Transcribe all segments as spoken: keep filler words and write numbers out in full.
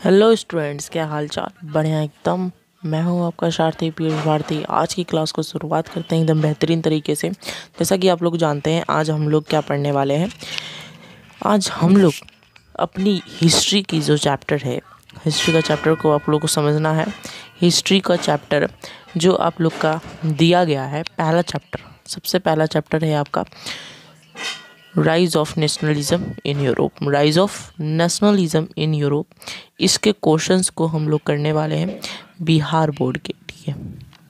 Hello students, क्या हाल चाल। बढ़िया एकदम। मैं हूं आपका सारथी पीयूष भारती। आज की क्लास को शुरुआत करते हैं एकदम बेहतरीन तरीके से। जैसा कि आप लोग जानते हैं, आज हम लोग क्या पढ़ने वाले हैं। आज हम लोग अपनी हिस्ट्री की जो चैप्टर है, हिस्ट्री का चैप्टर को आप लोग को समझना है। हिस्ट्री का चैप्टर जो आप लोग का दिया गया है, पहला चैप्टर, सबसे पहला चैप्टर है आपका rise of nationalism in Europe. Rise of nationalism in Europe, इसके क्वेश्चंस को हम लोग करने वाले हैं बिहार बोर्ड के। ठीक है,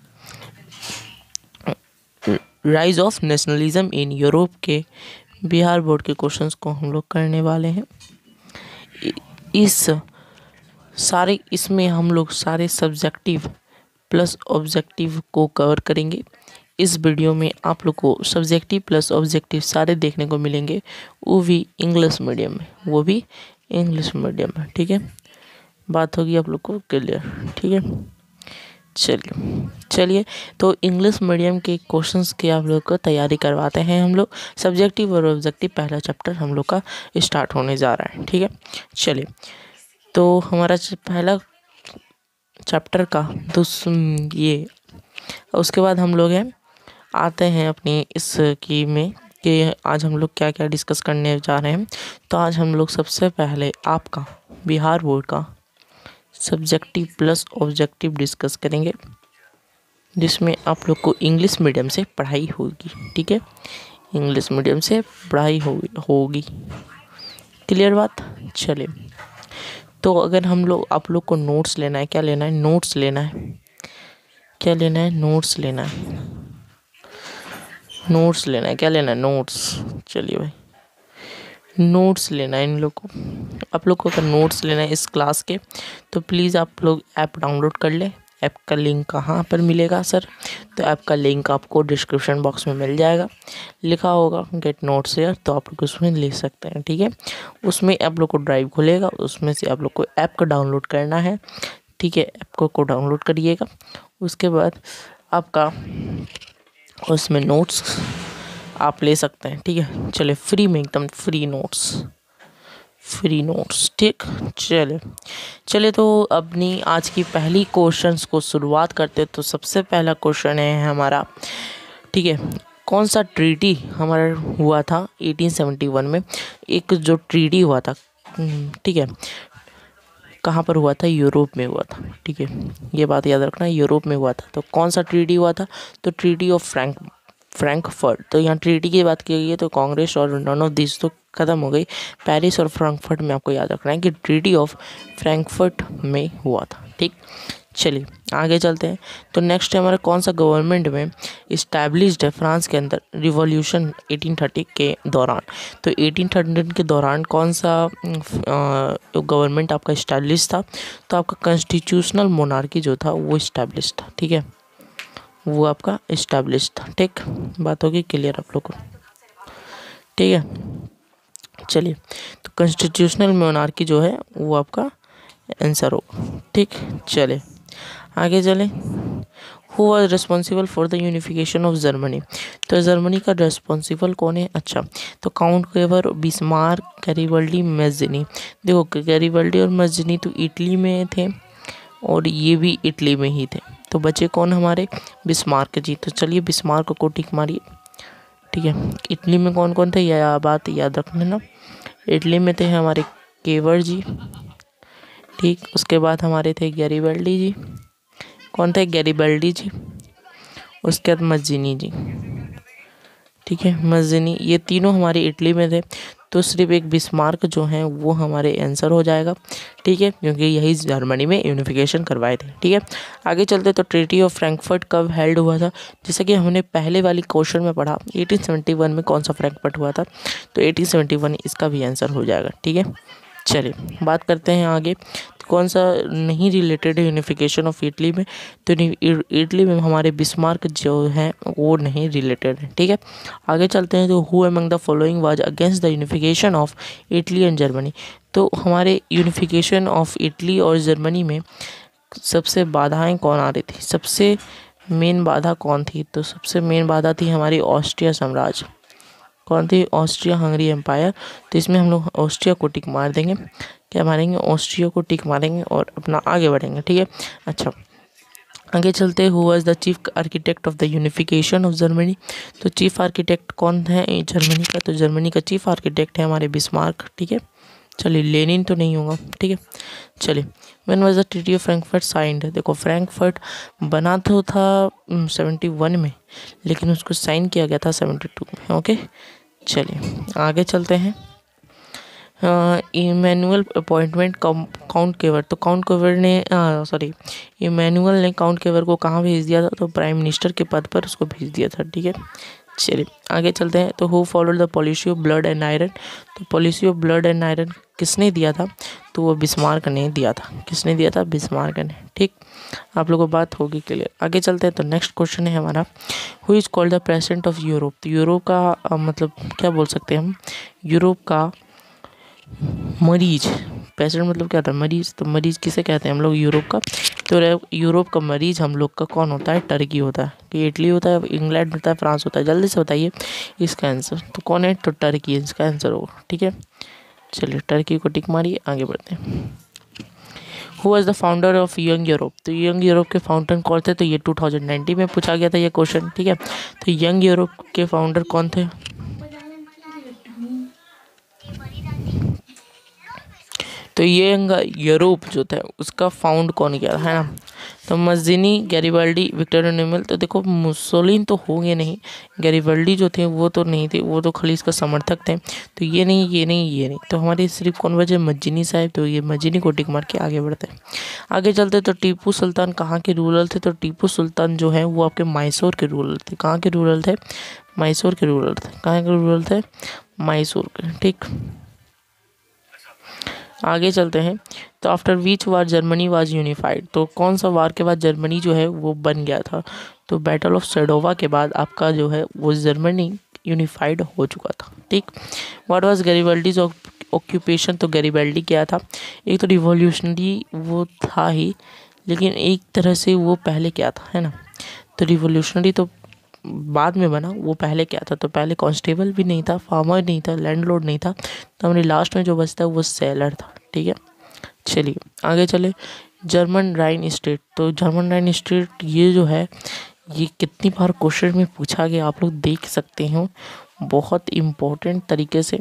rise of nationalism in Europe के बिहार बोर्ड के क्वेश्चंस को हम लोग करने वाले हैं। इस सारे इसमें हम लोग सारे सब्जेक्टिव प्लस ऑब्जेक्टिव को कवर करेंगे। इस वीडियो में आप लोग को सब्जेक्टिव प्लस ऑब्जेक्टिव सारे देखने को मिलेंगे, वो भी इंग्लिश मीडियम में, वो भी इंग्लिश मीडियम में। ठीक है, बात होगी आप लोग को क्लियर। ठीक है, चलिए चलिए तो इंग्लिश मीडियम के क्वेश्चंस की आप लोग को तैयारी करवाते हैं हम लोग। सब्जेक्टिव और ऑब्जेक्टिव पहला चैप्टर हम लोग का स्टार्ट होने जा रहा है। ठीक है, चलिए तो हमारा पहला चैप्टर का दूस ये उसके बाद हम लोग हैं आते हैं अपनी इस की में कि आज हम लोग क्या क्या डिस्कस करने जा रहे हैं। तो आज हम लोग सबसे पहले आपका बिहार बोर्ड का सब्जेक्टिव प्लस ऑब्जेक्टिव डिस्कस करेंगे, जिसमें आप लोग को इंग्लिश मीडियम से पढ़ाई होगी। ठीक है, इंग्लिश मीडियम से पढ़ाई होगी होगी क्लियर बात। चलिए तो अगर हम लोग आप लोग को नोट्स लेना है, क्या लेना है, नोट्स लेना है, क्या लेना है, नोट्स लेना है, नोट्स लेना है, क्या लेना है, नोट्स। चलिए भाई, नोट्स लेना है इन लोग को। आप लोग को अगर नोट्स लेना है इस क्लास के, तो प्लीज़ आप लोग ऐप डाउनलोड कर लें। ऐप का लिंक कहाँ पर मिलेगा सर? तो ऐप का लिंक आपको डिस्क्रिप्शन बॉक्स में मिल जाएगा, लिखा होगा गेट नोट्स हेयर, तो आप लोग उसमें ले सकते हैं। ठीक है, उसमें आप लोग को ड्राइव खुलेगा, उसमें से आप लोग को ऐप का डाउनलोड करना है। ठीक है, ऐप को, को डाउनलोड करिएगा। उसके बाद आपका उसमें नोट्स आप ले सकते हैं। ठीक है, चले फ्री में, एकदम फ्री नोट्स, फ्री नोट्स। ठीक, चले चले तो अपनी आज की पहली क्वेश्चंस को शुरुआत करते। तो सबसे पहला क्वेश्चन है हमारा, ठीक है, कौन सा ट्रीटी हमारा हुआ था अठारह सौ इकहत्तर में? एक जो ट्रीटी हुआ था, ठीक है, कहाँ पर हुआ था? यूरोप में हुआ था। ठीक है, ये बात याद रखना, यूरोप में हुआ था। तो कौन सा ट्रीटी हुआ था? तो ट्रीटी ऑफ फ्रैंक फ्रैंकफर्ट। तो यहाँ ट्रीटी की बात की गई है, तो कांग्रेस और नन ऑफ दिस तो खत्म हो गई। पेरिस और फ्रैंकफर्ट में आपको याद रखना है कि ट्रीटी ऑफ फ्रैंकफर्ट में हुआ था। ठीक, चलिए आगे चलते हैं। तो नेक्स्ट है हमारा, कौन सा गवर्नमेंट में इस्टेब्लिश्ड है फ्रांस के अंदर रिवॉल्यूशन अठारह सौ तीस के दौरान? तो अठारह सौ तीस के दौरान कौन सा गवर्नमेंट आपका इस्टेब्लिश था? तो आपका कॉन्स्टिट्यूशनल मोनार्की जो था वो इस्टेब्लिश था। ठीक है, वो आपका इस्टेब्लिश था। ठीक, बात होगी क्लियर आप लोग को। ठीक है, चलिए तो कॉन्स्टिट्यूशनल मोनार्की जो है वो आपका आंसर होगा। ठीक, चले आगे चले। Who was responsible for the unification of Germany? तो जर्मनी का रिस्पॉन्सिबल कौन है? अच्छा, तो count Cavour, Bismarck, Garibaldi, Mazzini. देखो गैरिबल्डी और मैज़िनी तो इटली में थे और ये भी इटली में ही थे। तो बचे कौन हमारे? बिस्मार्क जी। तो चलिए बिस्मार्क को टिक मारिए। ठीक है, इटली में कौन कौन थे यह बात याद रख लेना। इटली में थे हमारे केवर जी। ठीक, उसके बाद हमारे थे गैरिबल्डी जी। कौन थे? गैरिबल्डी जी। उसके बाद मज्जिनी जी। ठीक है, मज्जिनी, ये तीनों हमारे इटली में थे। तो सिर्फ एक बिस्मार्क जो हैं वो हमारे आंसर हो जाएगा। ठीक है, क्योंकि यही जर्मनी में यूनिफिकेशन करवाए थे। ठीक है, आगे चलते। तो ट्रीटी ऑफ फ्रैंकफर्ट कब हेल्ड हुआ था? जैसा कि हमने पहले वाली क्वेश्चन में पढ़ा, अठारह सौ इकहत्तर में कौन सा फ्रैंकफर्ट हुआ था? तो अठारह सौ इकहत्तर इसका भी आंसर हो जाएगा। ठीक है, चलिए बात करते हैं आगे। कौन सा नहीं रिलेटेड है यूनिफिकेशन ऑफ इटली में? तो इटली में हमारे बिस्मार्क जो है वो नहीं रिलेटेड है। ठीक है, आगे चलते हैं। तो who among the following was against the unification of Italy and Germany? तो हमारे यूनिफिकेशन ऑफ इटली और जर्मनी में सबसे बाधाएं कौन आ रही थी? सबसे मेन बाधा कौन थी? तो सबसे मेन बाधा थी हमारी ऑस्ट्रिया साम्राज्य। कौन थी? Austria Hungary empire. तो इसमें हम लोग ऑस्ट्रिया को टिक मार देंगे। क्या मारेंगे? ऑस्ट्रिया को टिक मारेंगे और अपना आगे बढ़ेंगे। ठीक है, अच्छा आगे चलते। Who was the chief architect of the unification of Germany. तो चीफ आर्किटेक्ट कौन है जर्मनी का? तो जर्मनी का चीफ आर्किटेक्ट है हमारे बिस्मार्क। ठीक है, चलिए लेनिन तो नहीं होगा। ठीक है, चलिए when was the treaty of Frankfurt signed. देखो फ्रैंकफर्ट बना तो था सेवेंटी वन में, लेकिन उसको साइन किया गया था सेवेंटी टू में। ओके, चलिए आगे चलते हैं। Emmanuel appointment count Cavour. तो काउंट केवर ने सॉरी इमैनुअल ने काउंट केवर को कहाँ भेज दिया था? तो प्राइम मिनिस्टर के पद पर उसको भेज दिया था। ठीक है, चलिए आगे चलते हैं। तो who followed the policy of blood and iron. तो policy of blood and iron किसने दिया था? तो वो बिस्मार्क ने दिया था। किसने दिया था? बिस्मार्क ने। ठीक, आप लोगों को बात होगी क्लियर। आगे चलते हैं। तो नेक्स्ट क्वेश्चन है हमारा, who is called the president of Europe. तो यूरोप का आ, मतलब क्या बोल सकते हैं हम? यूरोप का मरीज। प्रेसिडेंट मतलब क्या था? मरीज। तो मरीज किसे कहते हैं हम लोग? यूरोप का। तो यूरोप का मरीज हम लोग का कौन होता है? टर्की होता है। कि इटली होता है, इंग्लैंड होता है, फ्रांस होता है? जल्दी से बताइए इसका आंसर। तो कौन है? तो टर्की इसका आंसर होगा। ठीक है, चलिए टर्की को टिक मारिए, आगे बढ़ते हैं। Who was the founder of young Europe. तो यंग यूरोप के फाउंडर कौन थे? तो ये टू थाउजेंड नाइनटीन में पूछा गया था ये क्वेश्चन। ठीक है, तो यंग यूरोप के फाउंडर कौन थे? तो ये यूरोप जो था उसका फाउंड कौन किया था, है ना? तो मस्जिनी, गैरिबाल्डी, विक्टर एनिमल। तो देखो मुसोलिन तो होंगे नहीं, गैरिबाल्डी जो थे वो तो नहीं थे, वो तो खाली इसका समर्थक थे। तो ये नहीं, ये नहीं, ये नहीं। तो हमारी सिर्फ कौन बचे? मस्जिनी साहब। तो ये मस्जिनी को टिक मार के आगे बढ़ते हैं। आगे चलते तो टीपू सुल्तान कहाँ के रूलर थे? तो टीपू सुल्तान जो है वो आपके मैसूर के रूलर थे। कहाँ के रूलर थे? मैसूर के रूलर थे। कहाँ के रूलर थे? मैसूर के। ठीक, आगे चलते हैं। तो after which war Germany was unified. तो कौन सा वार के बाद जर्मनी जो है वो बन गया था? तो बैटल ऑफ सेडोवा के बाद आपका जो है वो जर्मनी यूनिफाइड हो चुका था। ठीक, व्हाट वाज गैरिबाल्डीज ऑक्यूपेशन। तो गैरिबाल्डी क्या था? एक तो रिवॉल्यूशनरी वो था ही, लेकिन एक तरह से वो पहले क्या था, है ना? तो रिवॉल्यूशनरी तो बाद में बना, वो पहले क्या था? तो पहले कांस्टेबल भी नहीं था, फार्मर नहीं था, लैंडलॉर्ड नहीं था। तो हमारे लास्ट में जो बचता है वो सेलर था। ठीक है, चलिए आगे चले। German Rhine state. तो जर्मन राइन स्टेट ये जो है ये कितनी बार क्वेश्चन में पूछा गया आप लोग देख सकते हो। बहुत इम्पोर्टेंट तरीके से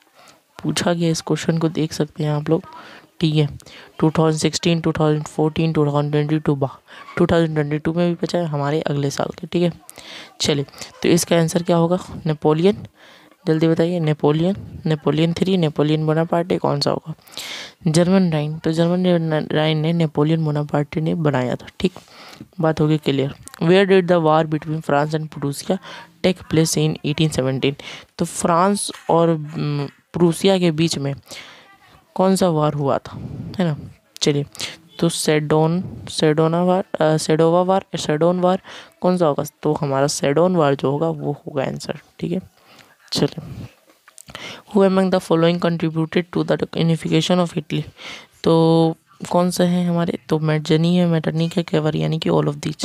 पूछा गया, इस क्वेश्चन को देख सकते हैं आप लोग। ठीक है, two thousand sixteen, two thousand fourteen, two thousand twenty two बा टू थाउजेंड ट्वेंटी टू में भी पूछा है, हमारे अगले साल के। ठीक है, चलिए तो इसका आंसर क्या होगा? नेपोलियन। जल्दी बताइए। Napoleon, Napoleon three, Napoleon Bonaparte, कौन सा होगा? German Rhine. तो जर्मन राइन ने नेपोलियन बोनापार्टे ने बनाया था। ठीक, बात होगी clear. Where did the war between France and Prussia take place in eighteen seventeen. तो फ्रांस और प्रूसिया के बीच में कौन सा वार हुआ था, है ना? चलिए, तो सेडोन सेडोना वार सेडोवा वार सेडोन वार कौन सा होगा? तो हमारा सेडोन वार जो होगा वो होगा आंसर। ठीक है, चलिए। Who among the following contributed to the unification of Italy. तो कौन सा है हमारे? तो मैटजनी है, मैटरनिक है, केवर, यानी कि ऑल ऑफ दीज।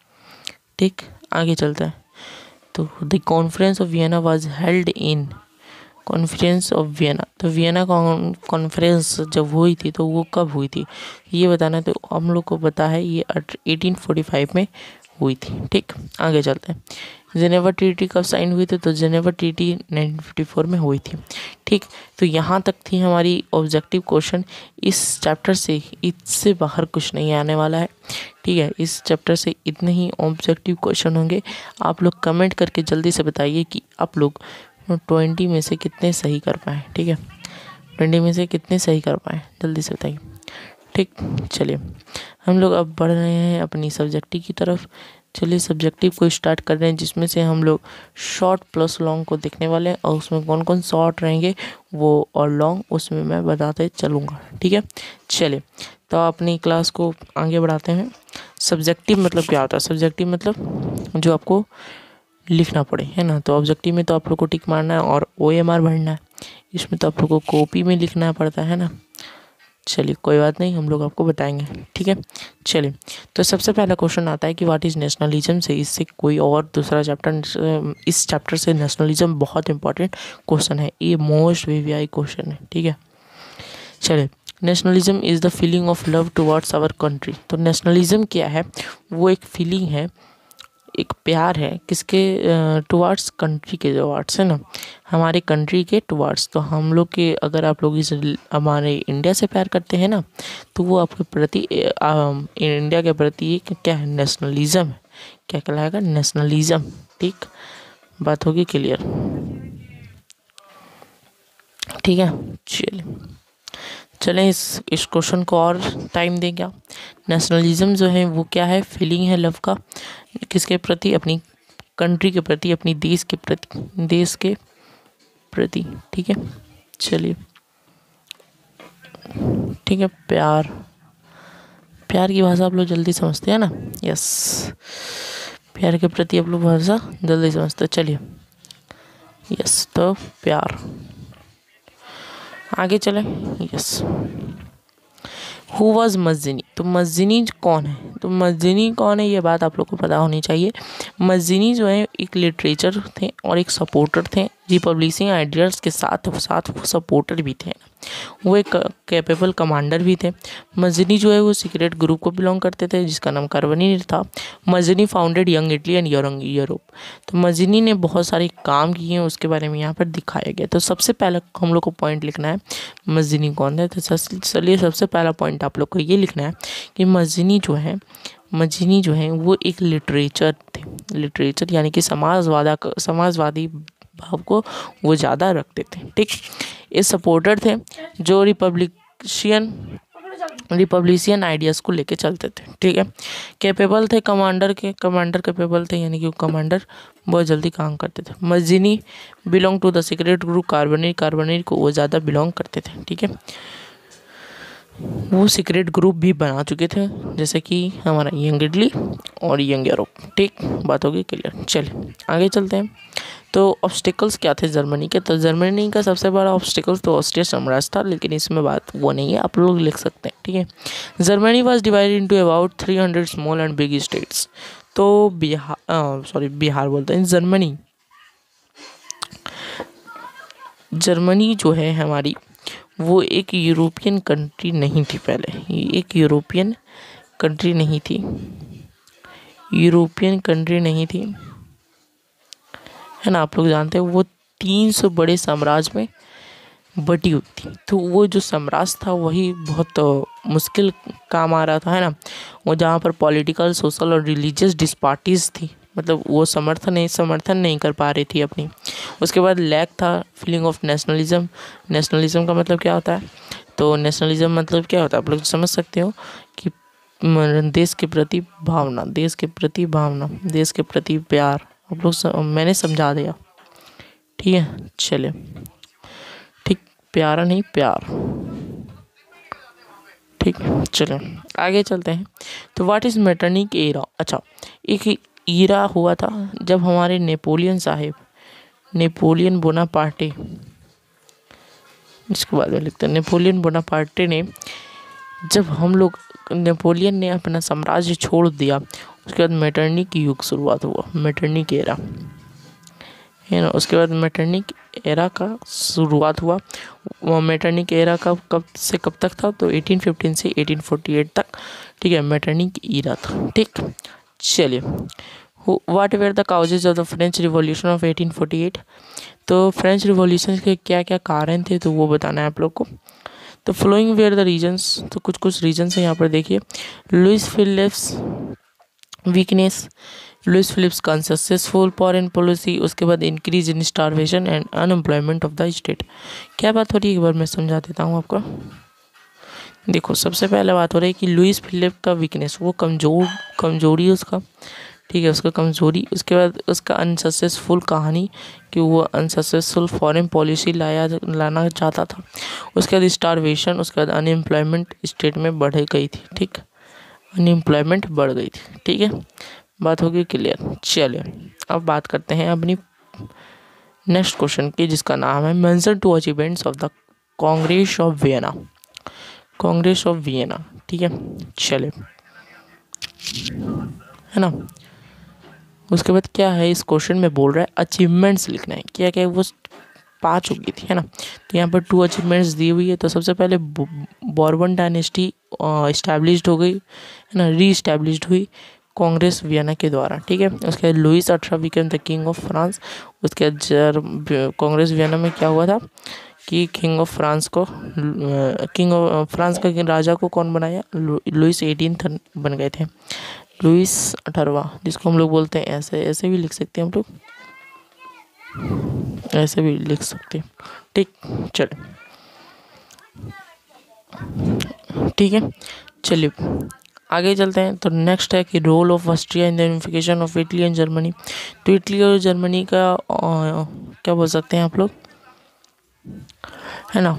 ठीक, आगे चलता है। तो the conference of Vienna was held in. Conference of Vienna. तो वियना कॉन्फ्रेंस जब हुई थी तो वो कब हुई थी ये बताना। तो हम लोग को पता है ये एटीन फोर्टी फाइव में हुई थी। ठीक, आगे चलते हैं। जेनेवा ट्रीटी कब साइन हुई थी? तो Geneva treaty nineteen fifty four में हुई थी। ठीक, तो यहाँ तक थी हमारी ऑब्जेक्टिव क्वेश्चन। इस चैप्टर से इससे बाहर कुछ नहीं आने वाला है। ठीक है, इस चैप्टर से इतने ही ऑब्जेक्टिव क्वेश्चन होंगे। आप लोग कमेंट करके जल्दी से बताइए कि आप लोग ट्वेंटी में से कितने सही कर पाए। ठीक है, ट्वेंटी में से कितने सही कर पाए, जल्दी से बताइए। ठीक, चलिए हम लोग अब बढ़ रहे हैं अपनी सब्जेक्टिव की तरफ। चलिए सब्जेक्टिव को स्टार्ट कर रहे हैं, जिसमें से हम लोग शॉर्ट प्लस लॉन्ग को देखने वाले हैं, और उसमें कौन कौन शॉर्ट रहेंगे वो और लॉन्ग उसमें मैं बताते चलूँगा। ठीक है, चलिए तो अपनी क्लास को आगे बढ़ाते हैं। सब्जेक्टिव मतलब क्या होता है? सब्जेक्टिव मतलब जो आपको लिखना पड़े, है ना? तो ऑब्जेक्टिव में तो आप लोग को टिक मारना है और ओ एम आर भरना है। इसमें तो आप लोग को कॉपी में लिखना पड़ता है ना। चलिए कोई बात नहीं, हम लोग आपको बताएंगे, ठीक है। चलिए, तो सबसे पहला क्वेश्चन आता है कि व्हाट इज़ नेशनलिज्म से इससे कोई और दूसरा चैप्टर, इस चैप्टर से नेशनलिज्म बहुत इंपॉर्टेंट क्वेश्चन है, ये मोस्ट वीवीआई क्वेश्चन है, ठीक है। चलिए, nationalism is the feeling of love towards our country. तो नेशनलिज्म क्या है, वो एक फीलिंग है, एक प्यार है, किसके टुवर्ड्स, कंट्री के टुवर्ड्स, है ना, हमारे कंट्री के टुवर्ड्स। तो हम लोग के, अगर आप लोग इस हमारे इंडिया से प्यार करते हैं ना, तो वो आपके प्रति, इंडिया के प्रति एक क्या है, नेशनलिज्म है। क्या कहलाएगा, नेशनलिज्म, ठीक, बात होगी क्लियर, ठीक है। चलिए चलें इस इस क्वेश्चन को और टाइम दें। क्या नेशनलिज्म जो है वो क्या है, फीलिंग है लव का, किसके प्रति, अपनी कंट्री के प्रति, अपनी देश के प्रति, देश के प्रति, ठीक है। चलिए, ठीक है, प्यार, प्यार की भाषा आप लोग जल्दी समझते हैं ना, यस, प्यार के प्रति आप लोग भाषा जल्दी समझते हैं। चलिए, यस, तो प्यार, आगे चले, यस। हु वॉज मस्जिनी, तो मस्जिनी कौन है, तो मस्जिनी कौन है ये बात आप लोग को पता होनी चाहिए। मस्जिनी जो है एक लिटरेचर थे और एक सपोर्टर थे, रिपब्लिशिंग आइडियल्स के साथ साथ वो सपोर्टर भी थे, वो एक कैपेबल कमांडर भी थे। मस्जिनी जो है वो सीक्रेट ग्रुप को बिलोंग करते थे जिसका नाम कार्बनी था। Mazzini founded young Italy and young Europe. तो मस्जिनी ने बहुत सारे काम किए हैं, उसके बारे में यहाँ पर दिखाया गया। तो सबसे पहला हम लोग को पॉइंट लिखना है मस्जिनी कौन है। तो चलिए सबसे पहला पॉइंट आप लोग को ये लिखना है कि मस्जिनी जो है मस्जिनी जो है वो एक लिटरेचर थे, लिटरेचर यानी कि समाजवादा समाजवादी भाव को वो ज़्यादा रखते थे, ठीक। ये सपोर्टर थे जो रिपब्लिशियन रिपब्लिशियन आइडियाज़ को लेके चलते थे, ठीक है। कैपेबल थे, कमांडर के कमांडर कैपेबल थे, यानी कि वो कमांडर बहुत जल्दी काम करते थे। Mazzini belong to the secret group Carbonari, Carbonari को वो ज़्यादा बिलोंग करते थे, ठीक है। वो सीक्रेट ग्रुप भी बना चुके थे जैसे कि हमारा यंग इटली और यंग यूरोप, ठीक, बात होगी क्लियर। चलिए आगे चलते हैं। तो ऑब्स्टिकल्स क्या थे जर्मनी के, तो जर्मनी का सबसे बड़ा ऑब्स्टिकल्स तो ऑस्ट्रिया साम्राज्य था, लेकिन इसमें बात वो नहीं है, आप लोग लिख सकते हैं, ठीक है। Germany was divided into about three hundred small and big states. तो बिहार सॉरी बिहार बोलते हैं, जर्मनी जर्मनी जो है हमारी वो एक यूरोपियन कंट्री नहीं थी, पहले एक यूरोपियन कंट्री नहीं थी यूरोपियन कंट्री नहीं थी है ना। आप लोग जानते हैं वो तीन सौ बड़े साम्राज्य में बटी हुई थी। तो वो जो साम्राज्य था वही बहुत मुश्किल काम आ रहा था, है ना। वो जहाँ पर पॉलिटिकल, सोशल और रिलीजियस डिस्पार्टीज थी, मतलब वो समर्थन नहीं समर्थन नहीं कर पा रही थी अपनी। उसके बाद लैक था फीलिंग ऑफ नेशनलिज्म। नेशनलिज्म का मतलब क्या होता है, तो नेशनलिज्म मतलब क्या होता है आप लोग समझ सकते हो कि देश के प्रति भावना, देश के प्रति भावना, देश के प्रति प्यार। आप लोग सम, मैंने समझा दिया, ठीक है। चलिए, ठीक, प्यारा नहीं प्यार, ठीक। चलो आगे चलते हैं। तो व्हाट इज़ मेटरनिक एरा, अच्छा एक ईरा हुआ था जब हमारे नेपोलियन साहेब, नेपोलियन बोनापार्टे, इसके बाद में लिखते हैं नेपोलियन बोनापार्टे ने, जब हम लोग नेपोलियन ने अपना साम्राज्य छोड़ दिया, उसके बाद मेटरनिक की युग शुरुआत हुआ, मेटरनिक एरा, है ना। उसके बाद मेटरनिक एरा का शुरुआत हुआ। वो मेटरनिक एरा का कब से कब तक था, तो एटीन फिफ्टीन से एटीन फोर्टी एट तक, ठीक है, मेटरनिक एरा था, ठीक। चलिए, what were the causes of the French revolution of eighteen forty eight. तो फ्रेंच रिवॉल्यूशन के क्या क्या कारण थे, तो वो बताना है आप लोग को। तो फ्लोइंग वेयर द रीजन्स, तो कुछ कुछ रीजन्स हैं यहाँ पर देखिए। Louis Philippe's weakness, Louis Philippe's का अनसक्सेसफुल फॉरेन पॉलिसी, उसके बाद increase in starvation and unemployment of the state. क्या बात हो रही है एक बार मैं समझा देता हूँ आपको। देखो सबसे पहले बात हो रही है कि लुइस फिलिप का वीकनेस, वो कमजोर कमजोरी उसका, ठीक है, उसका कमजोरी। उसके बाद उसका अनसक्सेसफुल कहानी कि वो अनसक्सेसफुल फॉरेन पॉलिसी लाया लाना चाहता था। उसके बाद स्टारवेशन, उसके बाद अनएम्प्लॉयमेंट स्टेट में बढ़ गई थी, ठीक, अनएम्प्लॉयमेंट बढ़ गई थी, ठीक है, बात होगी क्लियर। चलिए अब बात करते हैं अपनी नेक्स्ट क्वेश्चन की, जिसका नाम है mention two achievements of the congress of Vienna. Congress of Vienna, ठीक है। चले, है ना। उसके बाद क्या है, इस क्वेश्चन में बोल रहा है अचीवमेंट्स लिखना है, क्या क्या वो पा चुकी थी, है ना। तो यहाँ पर टू अचीवमेंट्स दी हुई है। तो सबसे पहले बॉर्बन डायनेस्टी इस्टेब्लिश्ड हो गई, है ना, री इस्टेब्लिश्ड हुई कांग्रेस वियना के द्वारा, ठीक है। उसके बाद लुइस अठारह became the king of France. उसके बाद कांग्रेस वियना में क्या हुआ था कि किंग ऑफ फ्रांस को, किंग ऑफ फ्रांस का राजा को कौन बनाया, लुइस एटीन बन गए थे, लुइस अठारहवां, जिसको हम लोग बोलते हैं, ऐसे ऐसे भी लिख सकते हैं हम लोग, ऐसे भी लिख सकते हैं, ठीक। चलो, ठीक है, चलिए आगे चलते हैं। तो नेक्स्ट है कि role of Austria in the unification of Italy and Germany. तो इटली और जर्मनी का आ, क्या बोल सकते हैं आप लोग, है ना।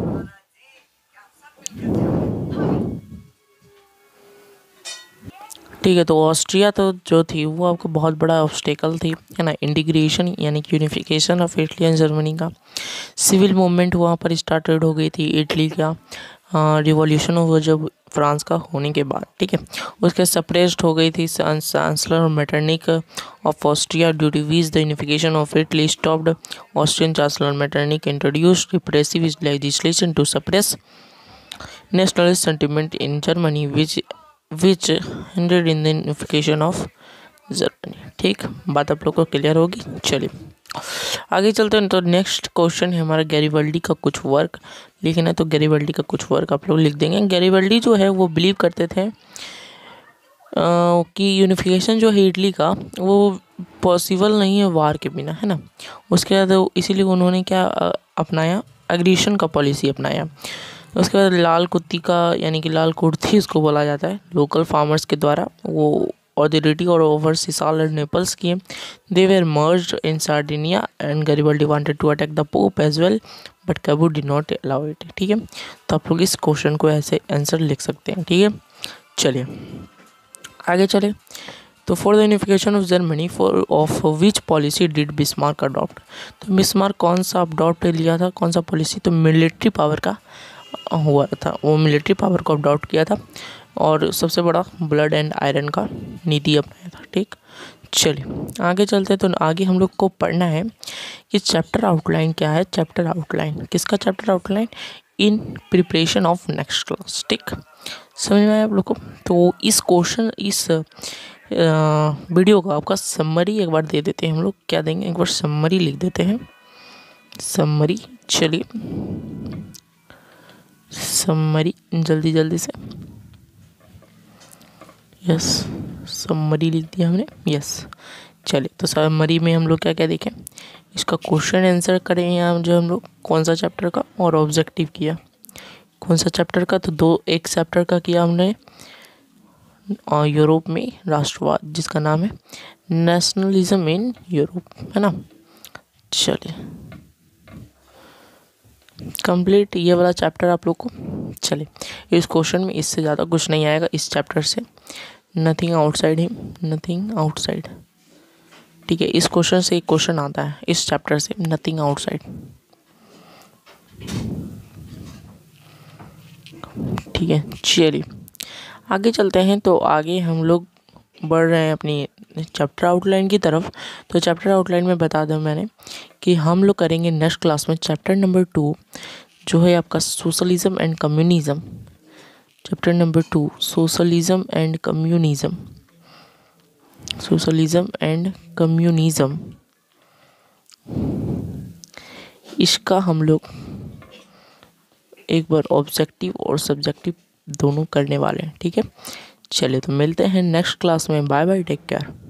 ठीक है, तो ऑस्ट्रिया तो जो थी वो आपको बहुत बड़ा ऑब्स्टेकल थी, है ना, इंटीग्रेशन यानी कि unification of Italy and Germany का। सिविल मूवमेंट वहाँ पर स्टार्टेड हो गई थी इटली का, रिवॉल्यूशन हुआ जब फ्रांस का होने के बाद, ठीक है। उसके सप्रेस्ड हो गई थी chancellor Metternich of Austria due to which the unification of Italy stopped. Austrian chancellor Metternich introduced repressive legislation to suppress nationalist sentiment in Germany which which hindered in the unification of Germany। ठीक, बात आप लोग को clear होगी। चलिए आगे चलते हैं। तो नेक्स्ट क्वेश्चन है हमारा गैरिबल्डी का कुछ वर्क लिखना है। तो गैरिबल्डी का कुछ वर्क आप लोग लिख देंगे। गैरिबल्डी जो है वो बिलीव करते थे कि यूनिफिकेशन जो है इटली का वो पॉसिबल नहीं है वार के बिना, है ना। उसके बाद इसीलिए उन्होंने क्या अपनाया, एग्रीशन का पॉलिसी अपनाया। उसके बाद लाल कुत्ती का यानी कि लाल कुर्ती इसको बोला जाता है, लोकल फार्मर्स के द्वारा वो ऑथोरिटी और ओवर सिसाल एंड नेपल्स किए। They were merged in Sardinia and Garibaldi wanted to attack the pope as well but Cavour did not allow it, ठीक है। तो आप लोग इस क्वेश्चन को ऐसे आंसर लिख सकते हैं, ठीक है। चलिए आगे चले। तो for the unification of Germany for of which policy did Bismarck adopt. तो बिस्मार्क कौन सा अडॉप्ट लिया था, कौन सा पॉलिसी, तो मिलिट्री पावर का हुआ था, वो मिलिट्री पावर को अडॉप्ट किया था और सबसे बड़ा ब्लड एंड आयरन का नीति अपनाया था, ठीक। चलिए आगे चलते हैं। तो आगे हम लोग को पढ़ना है कि चैप्टर आउटलाइन क्या है। चैप्टर आउटलाइन किसका, chapter outline in preparation of next class, ठीक। समझ में आया आप लोग को। तो इस क्वेश्चन इस वीडियो का आपका समरी एक बार दे देते हैं हम लोग, क्या देंगे, एक बार समरी लिख देते हैं, समरी। चलिए समरी जल्दी जल्दी से, यस समरी लिख दिया हमने, यस। चलिए तो समरी में हम लोग क्या क्या देखें, इसका क्वेश्चन आंसर करें यहाँ जो हम लोग कौन सा चैप्टर का और ऑब्जेक्टिव किया कौन सा चैप्टर का। तो दो एक चैप्टर का किया हमने और यूरोप में राष्ट्रवाद, जिसका नाम है नेशनलिज्म इन यूरोप, है ना। चलिए कंप्लीट ये वाला चैप्टर आप लोग को। चलिए इस क्वेश्चन में इससे ज़्यादा कुछ नहीं आएगा इस चैप्टर से, nothing outside him, nothing outside, ठीक है। इस क्वेश्चन से एक क्वेश्चन आता है इस चैप्टर से, नथिंग आउटसाइड, ठीक है। चलिए आगे चलते हैं। तो आगे हम लोग बढ़ रहे हैं अपनी चैप्टर आउटलाइन की तरफ। तो चैप्टर आउटलाइन में बता दूं मैंने कि हम लोग करेंगे नेक्स्ट क्लास में चैप्टर नंबर टू जो है आपका socialism and communism. Chapter number two socialism and communism, socialism and communism, इसका हम लोग एक बार ऑब्जेक्टिव और सब्जेक्टिव दोनों करने वाले हैं, ठीक है। चलिए तो मिलते हैं नेक्स्ट क्लास में, बाय बाय, टेक केयर।